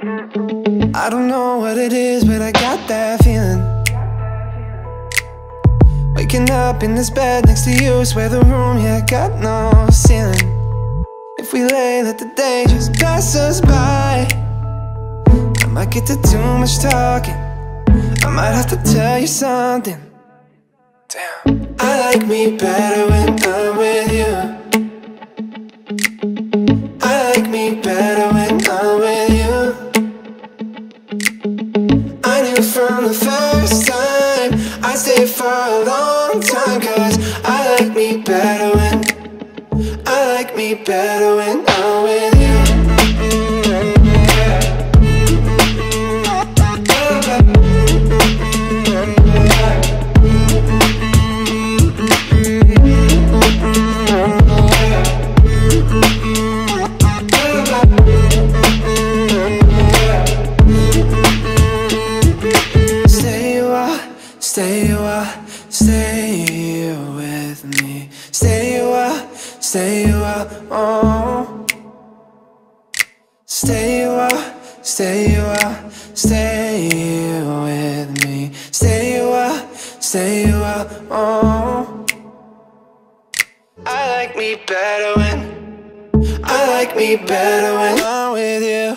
I don't know what it is, but I got that feeling. Waking up in this bed next to you, swear the room, yeah, got no ceiling. If we lay, let the day just pass us by. I might get to too much talking, I might have to tell you something. Damn. I like me better when I'm with you. I like me better when I'm with you. I knew from the first time I'd stay for a long time, 'cause I like me better when I'm with you. Stay with me. Stay a while, oh. Stay a while with me. Stay a while, oh. I like me better when I'm with you.